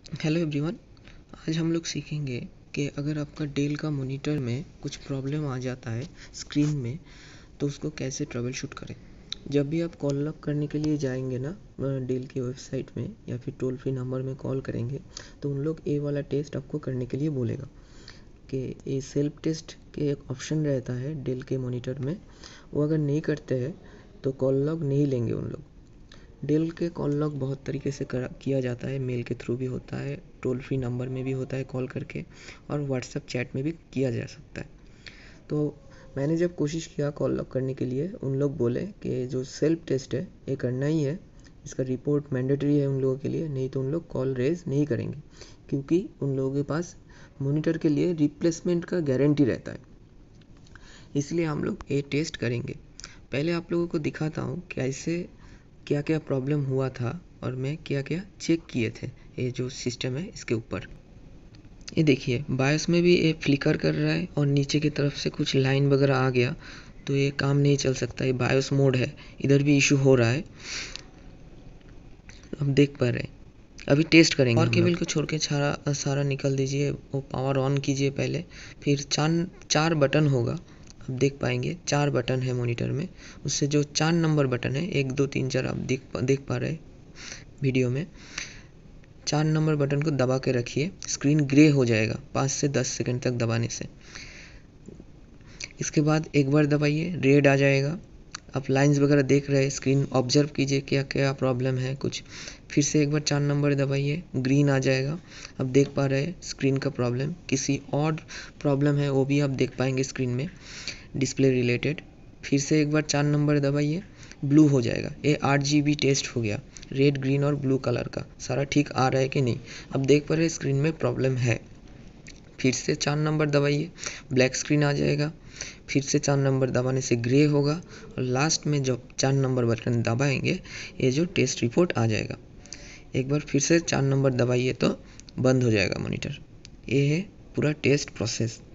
Hello everyone. आज हम लोग सीखेंगे कि अगर आपका डेल का मॉनिटर में कुछ प्रॉब्लम आ जाता है स्क्रीन में, तो उसको कैसे ट्रबल शूट करें। जब भी आप कॉल लॉग करने के लिए जाएंगे ना डेल की वेबसाइट में या फिर टोल फ्री नंबर में कॉल करेंगे, तो उन लोग ए वाला टेस्ट आपको करने के लिए बोलेगा कि ये सेल्फ टेस्ट के एक ऑप्शन रहता है डेल के मॉनिटर में। वो अगर नहीं करते हैं तो कॉल लॉग नहीं लेंगे उन लोग। डेल के कॉल लॉग बहुत तरीके से किया जाता है, मेल के थ्रू भी होता है, टोल फ्री नंबर में भी होता है कॉल करके, और व्हाट्सएप चैट में भी किया जा सकता है। तो मैंने जब कोशिश किया कॉल लॉग करने के लिए, उन लोग बोले कि जो सेल्फ टेस्ट है ये करना ही है, इसका रिपोर्ट मैंडेटरी है उन लोगों के लिए, नहीं तो उन लोग कॉल रेज नहीं करेंगे, क्योंकि उन लोगों के पास मॉनिटर के लिए रिप्लेसमेंट का गारंटी रहता है। इसलिए हम लोग ये टेस्ट करेंगे। पहले आप लोगों को दिखाता हूँ कैसे क्या क्या प्रॉब्लम हुआ था और मैं क्या क्या चेक किए थे ये जो सिस्टम है इसके ऊपर। ये देखिए बायोस में भी ये फ्लिकर कर रहा है और नीचे की तरफ से कुछ लाइन वगैरह आ गया, तो ये काम नहीं चल सकता। ये बायोस मोड है, इधर भी इशू हो रहा है, अब देख पा रहे हैं। अभी टेस्ट करेंगे। और केबल को छोड़ के सारा निकल दीजिए, वो पावर ऑन कीजिए पहले, फिर चार बटन होगा, आप देख पाएंगे 4 बटन है मॉनिटर में। उससे जो 4 नंबर बटन है 1 2 3 4 आप देख पा रहे वीडियो में। 4 नंबर बटन को दबा के रखिए, स्क्रीन ग्रे हो जाएगा 5 से 10 सेकंड तक दबाने से। इसके बाद एक बार दबाइए, रेड आ जाएगा। आप लाइंस वगैरह देख रहे हैं, स्क्रीन ऑब्जर्व कीजिए क्या क्या प्रॉब्लम है कुछ। फिर से एक बार 4 नंबर दबाइए, ग्रीन आ जाएगा। अब देख पा रहे हैं स्क्रीन का प्रॉब्लम, किसी और प्रॉब्लम है वो भी आप देख पाएंगे स्क्रीन में डिस्प्ले रिलेटेड। फिर से एक बार 4 नंबर दबाइए, ब्लू हो जाएगा। ये 8 GB टेस्ट हो गया, रेड ग्रीन और ब्लू कलर का सारा ठीक आ रहा है कि नहीं। अब देख पा रहे हैं स्क्रीन में प्रॉब्लम है। फिर से 4 नंबर दबाइए, ब्लैक स्क्रीन आ जाएगा। फिर से 4 नंबर दबाने से ग्रे होगा, और लास्ट में जब 4 नंबर बटन दबाएंगे ये जो टेस्ट रिपोर्ट आ जाएगा। एक बार फिर से 4 नंबर दबाइए तो बंद हो जाएगा मॉनिटर। ये है पूरा टेस्ट प्रोसेस।